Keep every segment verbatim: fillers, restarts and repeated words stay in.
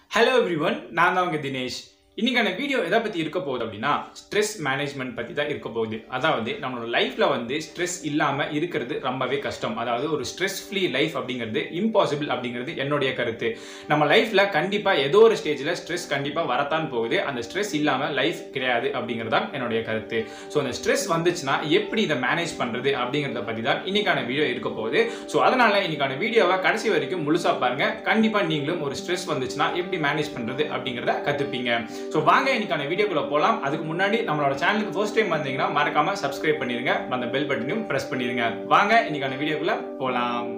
Hello everyone, நான் தான் உங்க தினேஷ். இன்னைக்கான வீடியோ எதை பத்தி இருக்க போகுது அப்படின்னா ஸ்ட்ரெஸ் மேனேஜ்மெண்ட் பத்தி தான் இருக்க போகுது. அதாவது நம்மளோட லைஃப்ல வந்து ஸ்ட்ரெஸ் இல்லாம இருக்கிறது ரொம்பவே கஷ்டம். அதாவது ஒரு ஸ்ட்ரெஸ் ஃப்ரீ லைஃப் அப்படிங்கிறது இம்பாசிபிள் அப்படிங்கிறது என்னுடைய கருத்து. நம்ம லைஃப்ல கண்டிப்பா ஏதோ ஒரு ஸ்டேஜ்ல ஸ்ட்ரெஸ் கண்டிப்பா வரத்தான் போகுது. அந்த ஸ்ட்ரெஸ் இல்லாம லைஃப் கிடையாது அப்படிங்கிறது தான் என்னுடைய கருத்து. ஸோ அந்த ஸ்ட்ரெஸ் வந்துச்சுன்னா எப்படி இதை மேனேஜ் பண்றது அப்படிங்கிறத பத்தி தான் இன்னைக்கான வீடியோ இருக்க போகுது. ஸோ அதனால இன்னைக்கான வீடியோவை கடைசி வரைக்கும் முழுசா பாருங்க. கண்டிப்பா நீங்களும் ஒரு ஸ்ட்ரெஸ் வந்துச்சுன்னா எப்படி மேனேஜ் பண்றது அப்படிங்கிறத கத்துப்பீங்க. சோ வாங்க இன்னைக்கான வீடியோக்குள்ள போலாம். அதுக்கு முன்னாடி நம்மளோட சேனலுக்கு ஃபர்ஸ்ட் டைம் வந்தீங்கன்னா மறக்காம சப்ஸ்கிரைப் பண்ணிருங்க, அந்த பெல் பட்டனையும் பிரஸ் பண்ணிருங்க. வாங்க இன்னைக்கான வீடியோக்குள்ள போலாம்.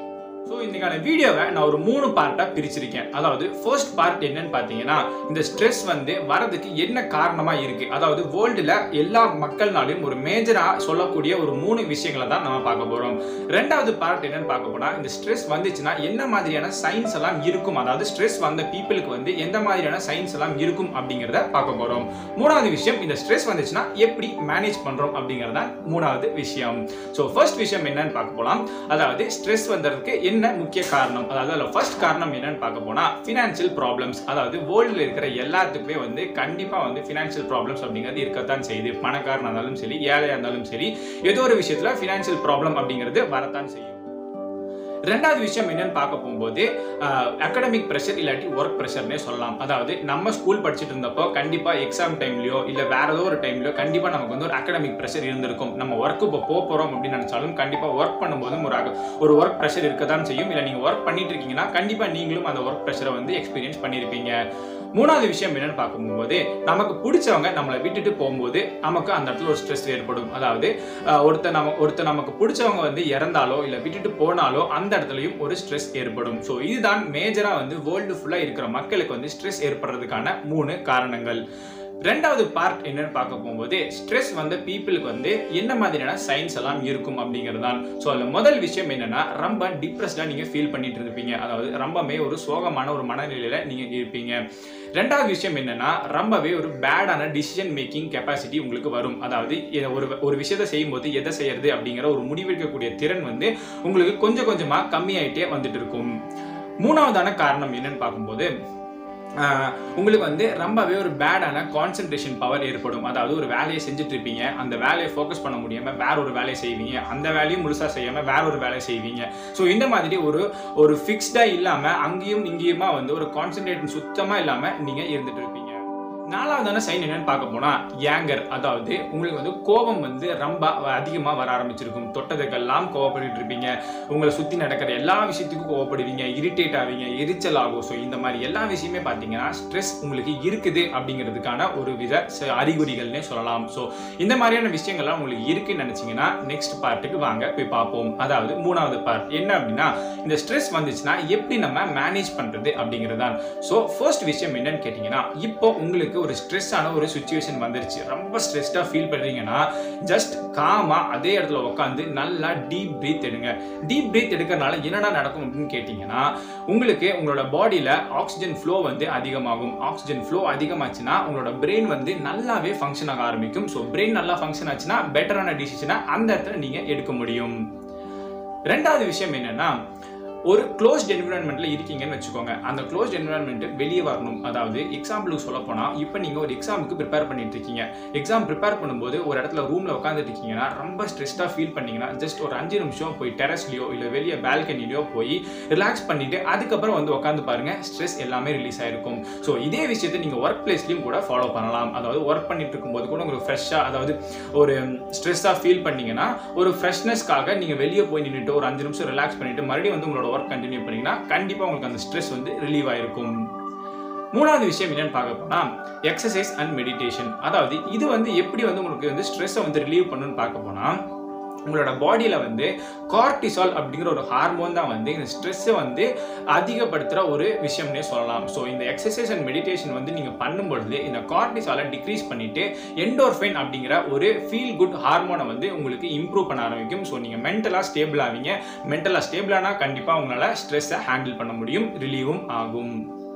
ஸோ இன்னைக்கான வீடியோவை நான் ஒரு மூணு பார்ட்டா பிரிச்சிருக்கேன். அதாவது ஃபர்ஸ்ட் பார்ட் என்னன்னு பார்த்தீங்கன்னா இந்த ஸ்ட்ரெஸ் வந்து வரதுக்கு என்ன காரணமா இருக்கு, அதாவது வேர்ல்டுல எல்லா மக்கள்னாலையும் ஒரு மேஜரா சொல்லக்கூடிய ஒரு மூணு விஷயங்களை தான் நம்ம பார்க்க போறோம். ரெண்டாவது பார்ட் என்னன்னு பார்க்க போனா இந்த ஸ்ட்ரெஸ் வந்துச்சுன்னா என்ன மாதிரியான சைன்ஸ் எல்லாம் இருக்கும், அதாவது ஸ்ட்ரெஸ் வந்த பீப்புளுக்கு வந்து எந்த மாதிரியான சைன்ஸ் எல்லாம் இருக்கும் அப்படிங்கிறத பார்க்க போறோம். மூணாவது விஷயம் இந்த ஸ்ட்ரெஸ் வந்துச்சுன்னா எப்படி மேனேஜ் பண்றோம் அப்படிங்கறத மூணாவது விஷயம். ஸோ ஃபர்ஸ்ட் விஷயம் என்னன்னு பார்க்க போலாம். அதாவது ஸ்ட்ரெஸ் வந்ததுக்கு என்ன முக்கிய காரணம், அதாவது ஃபர்ஸ்ட் காரணம் என்னன்னு பார்க்க போனா ஃபினான்ஷியல் ப்ராப்ளம்ஸ். அதாவது வேர்ல்ட்ல இருக்கிற எல்லாத்துக்குமே வந்து கண்டிப்பா வந்து ஃபினான்ஷியல் ப்ராப்ளம்ஸ் அப்படிங்கிறது இருக்கத்தான் செய்யுது. பணக்காரனா இருந்தாலும் சரி, ஏழையா இருந்தாலும் சரி, ஏதோ ஒரு விஷயத்துல ஃபினான்ஷியல் ப்ராப்ளம் அப்படிங்கிறது வரத்தான் செய்யும். ரெண்டாவது விஷயம் என்னன்னு பார்க்க போகும்போது அகாடமிக் ப்ரெஷர் இல்லாட்டி ஒர்க் ப்ரெஷர்னே சொல்லலாம். அதாவது நம்ம ஸ்கூல் படிச்சுட்டு இருந்தப்போ கண்டிப்பா எக்ஸாம் டைம்லயோ இல்ல வேற ஏதோ ஒரு டைம்லயோ கண்டிப்பா நமக்கு வந்து ஒரு அகாடமிக் ப்ரெஷர் இருந்திருக்கும். நம்ம ஒர்க் இப்போ போக போறோம் அப்படின்னு நினைச்சாலும் கண்டிப்பா ஒர்க் பண்ணும்போதும் ஒரு ஒரு ஒர்க் ப்ரெஷர் இருக்கதான் செய்யும். இல்ல நீங்க ஒர்க் பண்ணிட்டு இருக்கீங்கன்னா கண்டிப்பா நீங்களும் அந்த ஒர்க் ப்ரெஷரை வந்து எக்ஸ்பீரியன்ஸ் பண்ணிருப்பீங்க. மூணாவது விஷயம் என்னன்னு பார்க்க போகும்போது நமக்கு பிடிச்சவங்க நம்மளை விட்டுட்டு போகும்போது நமக்கு அந்த இடத்துல ஒரு ஸ்ட்ரெஸ் ஏற்படும். அதாவது ஒருத்தர் நம்ம ஒருத்தர் நமக்கு பிடிச்சவங்க வந்து இறந்தாலோ இல்ல விட்டுட்டு போனாலோ அந்த இடத்துலயும் ஒரு ஸ்ட்ரெஸ் ஏற்படும். ஸோ இதுதான் மேஜரா வந்து வேர்ல்டு ஃபுல்லா இருக்கிற மக்களுக்கு வந்து ஸ்ட்ரெஸ் ஏற்படுறதுக்கான மூணு காரணங்கள். ரெண்டாவது பார்ட் என்னன்னு பார்க்க போகும்போது ஸ்ட்ரெஸ் வந்த பீப்புளுக்கு வந்து என்ன மாதிரியான சைன்ஸ் எல்லாம் இருக்கும் அப்படிங்கிறதான். ஸோ அதில் முதல் விஷயம் என்னன்னா ரொம்ப டிப்ரெஸ்டா நீங்க ஃபீல் பண்ணிட்டு இருப்பீங்க. அதாவது ரொம்பவே ஒரு சோகமான ஒரு மனநிலையில நீங்க இருப்பீங்க. ரெண்டாவது விஷயம் என்னன்னா ரொம்பவே ஒரு பேடான டிசிஷன் மேக்கிங் கெப்பாசிட்டி உங்களுக்கு வரும். அதாவது ஒரு ஒரு விஷயத்தை செய்யும் போது எதை செய்யறது அப்படிங்கிற ஒரு முடிவெடுக்கக்கூடிய திறன் வந்து உங்களுக்கு கொஞ்சம் கொஞ்சமா கம்மியாயிட்டே வந்துட்டு இருக்கும். மூணாவதான காரணம் என்னன்னு பார்க்கும்போது உங்களுக்கு வந்து ரொம்பவே ஒரு பேடான கான்சென்ட்ரேஷன் பவர் ஏற்படும். அதாவது ஒரு வேலையை செஞ்சுட்டு இருப்பீங்க, அந்த வேலையை ஃபோக்கஸ் பண்ண முடியாம வேற ஒரு வேலையை செய்வீங்க, அந்த வேலையும் முழுசா செய்யாம வேற ஒரு வேலையை செய்வீங்க. ஸோ இந்த மாதிரி ஒரு ஒரு ஃபிக்ஸ்டா இல்லாம அங்கேயும் இங்கேயுமா வந்து ஒரு கான்சென்ட்ரேஷன் சுத்தமா இல்லாம நீங்க இருந்துட்டு இருப்பீங்க. நாலாவதான சைன் என்னன்னு பார்க்க போனா ஏங்கர். அதாவது உங்களுக்கு வந்து கோபம் வந்து ரொம்ப அதிகமா வர ஆரம்பிச்சிருக்கும். தொட்டதுக்கெல்லாம் கோவப்பட்டு இருப்பீங்க, உங்களை சுத்தி நடக்கிற எல்லா விஷயத்துக்கும் கோவப்படுவீங்க, இரிட்டேட் ஆவீங்க, எரிச்சல் ஆகும். ஸோ இந்த மாதிரி எல்லா விஷயமே பார்த்தீங்கன்னா ஸ்ட்ரெஸ் உங்களுக்கு இருக்குது அப்படிங்கிறதுக்கான ஒரு வித அறிகுறிகள்னே சொல்லலாம். ஸோ இந்த மாதிரியான விஷயங்கள்லாம் உங்களுக்கு இருக்குன்னு நினைச்சீங்கன்னா நெக்ஸ்ட் பார்ட்டுக்கு வாங்க போய் பார்ப்போம். அதாவது மூணாவது பார்ட் என்ன அப்படின்னா இந்த ஸ்ட்ரெஸ் வந்துச்சுன்னா எப்படி நம்ம மேனேஜ் பண்றது அப்படிங்கிறது தான். ஸோ ஃபர்ஸ்ட் விஷயம் என்னன்னு கேட்டீங்கன்னா இப்போ உங்களுக்கு ஒரு ஸ்ட்ரெஸ்ஸான ஒரு சிச்சுவேஷன் வந்துருச்சு, ரொம்ப ஸ்ட்ரெஸ்டா ஃபீல் பண்றீங்கன்னா ஜஸ்ட் காமா அதே இடத்துல உட்காந்து நல்லா டீப் பிரீத் எடுங்க. டீப் பிரீத் எடுக்கிறதுனால என்னடா நடக்கும் அப்படின்னு கேட்டீங்கன்னா உங்களுக்கு உங்களோட பாடியில ஆக்சிஜன் ஃப்ளோ வந்து அதிகமாகும். ஆக்சிஜன் ஃப்ளோ அதிகமாச்சுன்னா உங்களோட பிரெயின் வந்து நல்லாவே ஃபங்க்ஷன் ஆக ஆரம்பிக்கும். ஸோ பிரெயின் நல்லா ஃபங்க்ஷன் ஆச்சுன்னா பெட்டரான டிசிஷனை அந்த இடத்துல நீங்க எடுக்க முடியும். ரெண்டாவது விஷயம் என்னன்னா ஒரு க்ளோஸ்ட் என்விரான்மெண்ட்ல இருக்கீங்கன்னு வச்சுக்கோங்க, அந்த க்ளோஸ்ட் என்விரான்மெண்ட் வெளியே வரணும். அதாவது எக்ஸாம்பிளுக்கு சொல்ல போனா இப்போ நீங்க ஒரு எக்ஸாமுக்கு ப்ரிப்பேர் பண்ணிட்டு இருக்கீங்க. எக்ஸாம் ப்ரிப்பேர் பண்ணும்போது ஒரு இடத்துல ரூம்ல உட்காந்துட்டு இருக்கீங்கன்னா ரொம்ப ஸ்ட்ரெஸ்டா ஃபீல் பண்ணீங்கன்னா ஜஸ்ட் ஒரு அஞ்சு நிமிஷம் போய் டெரஸ்லயோ இல்ல வெளியே பால்கனிலயோ போய் ரிலாக்ஸ் பண்ணிட்டு அதுக்கப்புறம் வந்து உட்காந்து பாருங்க, ஸ்ட்ரெஸ் எல்லாமே ரிலீஸ் ஆயிருக்கும். ஸோ இதே விஷயத்தை நீங்க ஒர்க் பிளேஸ்லயும் கூட ஃபாலோ பண்ணலாம். அதாவது ஒர்க் பண்ணிட்டு இருக்கும்போது கூட உங்களுக்கு ஃப்ரெஷ்ஷா, அதாவது ஒரு ஸ்ட்ரெஸ்ஸா ஃபீல் பண்ணீங்கன்னா ஒரு ஃப்ரெஷ்னஸ்க்காக நீங்க வெளியே போய் நின்றுட்டு ஒரு அஞ்சு நிமிஷம் ரிலாக்ஸ் பண்ணிட்டு மறுபடியும் வந்து உங்களோட ஒர்க் கண்டினியூ பண்ணீங்கன்னா கண்டிப்பா உங்களுக்கு அந்த ஸ்ட்ரெஸ் வந்து ரிலீவ் ஆயிருக்கும். மூணாவது விஷயம் என்னன்னு பார்க்க போனா எக்ஸசைஸ் அண்ட் மெடிடேஷன். அதாவது இது வந்து எப்படி வந்து உங்களுக்கு வந்து ஸ்ட்ரெஸ்ஸை வந்து ரிலீவ் பண்ணுன்னு பார்க்க போனா உங்களோட பாடியில வந்து கார்டிசால் அப்படிங்கிற ஒரு ஹார்மோன் தான் வந்து இந்த ஸ்ட்ரெஸ்ஸை வந்து அதிகப்படுத்துற ஒரு விஷயம்னே சொல்லலாம். ஸோ இந்த எக்ஸசைஸ் அண்ட் மெடிடேஷன் வந்து நீங்க பண்ணும்பொழுது இந்த கார்டிசாலை டிக்ரீஸ் பண்ணிட்டு எண்டோர்ஃபின் அப்படிங்கிற ஒரு ஃபீல் குட் ஹார்மோனை வந்து உங்களுக்கு இம்ப்ரூவ் பண்ண ஆரம்பிக்கும். ஸோ நீங்க மென்டலா ஸ்டேபிள் ஆவீங்க. மென்டலா ஸ்டேபிள் ஆனா கண்டிப்பா உங்களால ஸ்ட்ரெஸ்ஸை ஹேண்டில் பண்ண முடியும், ரிலீவும் ஆகும்.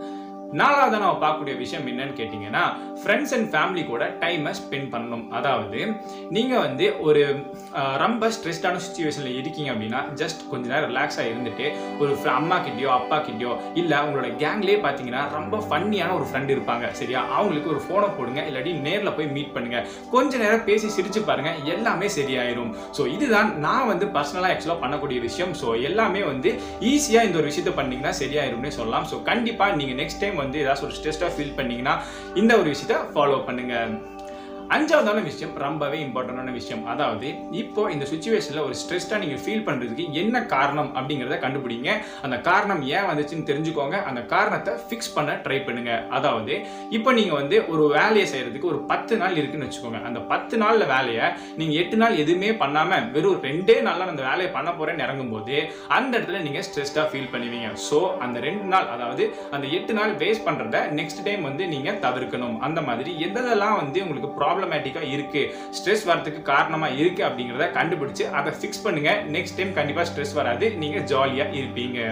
நாலாவது நம்ம பார்க்கக்கூடிய விஷயம் என்னன்னு கேட்டீங்கன்னா ஃப்ரெண்ட்ஸ் அண்ட் ஃபேமிலி கூட டைமை ஸ்பெண்ட் பண்ணணும். அதாவது நீங்க வந்து ஒரு ரொம்ப ஸ்ட்ரெஸ்டான சுச்சுவேஷன்ல இருக்கீங்க அப்படின்னா ஜஸ்ட் கொஞ்ச நேரம் ரிலாக்ஸா இருந்துட்டு ஒரு அம்மா கிட்டயோ அப்பா கிட்டயோ இல்ல உங்களோட கேங்லயே பாத்தீங்கன்னா ரொம்ப ஃபன்னியான ஒரு ஃப்ரெண்ட் இருப்பாங்க சரியா, அவங்களுக்கு ஒரு போனை போடுங்க, இல்லாட்டி நேர்ல போய் மீட் பண்ணுங்க, கொஞ்ச நேரம் பேசி சிரிச்சு பாருங்க, எல்லாமே சரியாயிரும். ஸோ இதுதான் நான் வந்து பர்சனலா ஆக்சுவலா பண்ணக்கூடிய விஷயம். ஸோ எல்லாமே வந்து ஈஸியா இந்த ஒரு விஷயத்தை பண்ணீங்கன்னா சரியாயிரும்னு சொல்லலாம். ஸோ கண்டிப்பா நீங்க நெக்ஸ்ட் டைம் வந்து ஏதாவது ஒரு ஸ்ட்ரெஸ்டா ஃபீல் பண்ணீங்கன்னா இந்த ஒரு விஷயத்தை ஃபாலோ பண்ணுங்க. அஞ்சாவதான விஷயம் ரொம்பவே இம்பார்ட்டன்டான விஷயம். அதாவது இப்போ இந்த சுச்சுவேஷன்ல ஒரு ஸ்ட்ரெஸ்டா நீங்க ஃபீல் பண்றதுக்கு என்ன காரணம் அப்படிங்கறத கண்டுபிடிங்க. அந்த காரணம் ஏன் வந்துச்சுன்னு தெரிஞ்சுக்கோங்க. அந்த காரணத்தை ஃபிக்ஸ் பண்ண ட்ரை பண்ணுங்க. அதாவது இப்போ நீங்க வந்து ஒரு வேலையை செய்யறதுக்கு ஒரு பத்து நாள் இருக்குன்னு வச்சுக்கோங்க. அந்த பத்து நாள்ல வேலையை நீங்க எட்டு நாள் எதுவுமே பண்ணாம வெறும் ரெண்டே நாள்ல அந்த வேலையை பண்ண போறேன்னு இறங்கும் போது அந்த இடத்துல நீங்க ஸ்ட்ரெஸ்டா ஃபீல் பண்ணுவீங்க. ஸோ அந்த ரெண்டு நாள் அதாவது அந்த எட்டு நாள் வேஸ்ட் பண்றத நெக்ஸ்ட் டைம் வந்து நீங்க தவிர்க்கணும். அந்த மாதிரி எதெல்லாம் வந்து உங்களுக்கு ப்ராப்ளம் இருக்கு, ஸ்ட்ரெஸ் வரதுக்கு காரணமா இருக்கு அப்படிங்கறத கண்டுபிடிச்சு அதை ஃபிக்ஸ் பண்ணுங்க. நெக்ஸ்ட் டைம் கண்டிப்பா ஸ்ட்ரெஸ் வராது, நீங்க ஜாலியா இருப்பீங்க.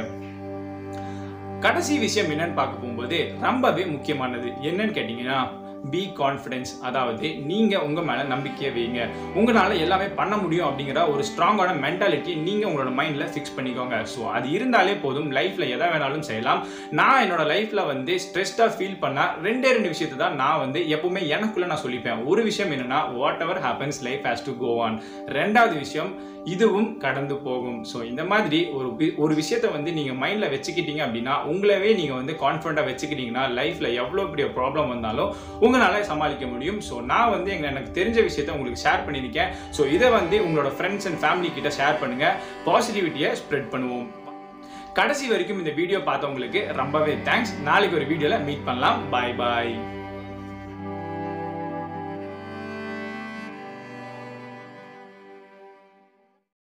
கடைசி விஷயம் என்னன்னு பார்க்க போகும்போது ரொம்பவே முக்கியமானது என்னன்னு கேட்டீங்கன்னா பி கான்ஃபிடன்ஸ். அதாவது நீங்க உங்க மேல நம்பிக்கையை வைங்க. உங்களால எல்லாமே பண்ண முடியும் அப்படிங்கிற ஒரு ஸ்ட்ராங்கான மென்டாலிட்டி நீங்க உங்களோட மைண்ட்ல ஃபிக்ஸ் பண்ணிக்கோங்க. ஸோ அது இருந்தாலே போதும், லைஃப்ல எதை வேணாலும் செய்யலாம். நான் என்னோட லைஃப்ல வந்து ஸ்ட்ரெஸ்டா ஃபீல் பண்ணா ரெண்டே ரெண்டு விஷயத்தை தான் நான் வந்து எப்பவுமே எனக்குள்ள நான் சொல்லிப்பேன். ஒரு விஷயம் என்னன்னா whatever happens life has to go on. ரெண்டாவது விஷயம் இதுவும் கடந்து போகும். ஸோ இந்த மாதிரி ஒரு ஒரு விஷயத்தை வந்து நீங்க மைண்ட்ல வச்சுக்கிட்டீங்க அப்படின்னா உங்களவே நீங்க வந்து கான்ஃபிடண்டா வச்சுக்கிட்டீங்கன்னா லைஃப்ல எவ்வளவு பெரிய ப்ராப்ளம் வந்தாலும் உங்களால சமாளிக்க முடியும். ஸோ நான் வந்து எனக்கு தெரிஞ்ச விஷயத்தை உங்களுக்கு ஷேர் பண்ணியிருக்கேன். ஸோ இதை வந்து உங்களோட ஃப்ரெண்ட்ஸ் அண்ட் ஃபேமிலி கிட்ட ஷேர் பண்ணுங்க, பாசிட்டிவிட்டியை ஸ்ப்ரெட் பண்ணுவோம். கடைசி வரைக்கும் இந்த வீடியோ பார்த்தவங்களுக்கு ரொம்பவே தேங்க்ஸ். நாளைக்கு ஒரு வீடியோல மீட் பண்ணலாம். பாய் பாய்.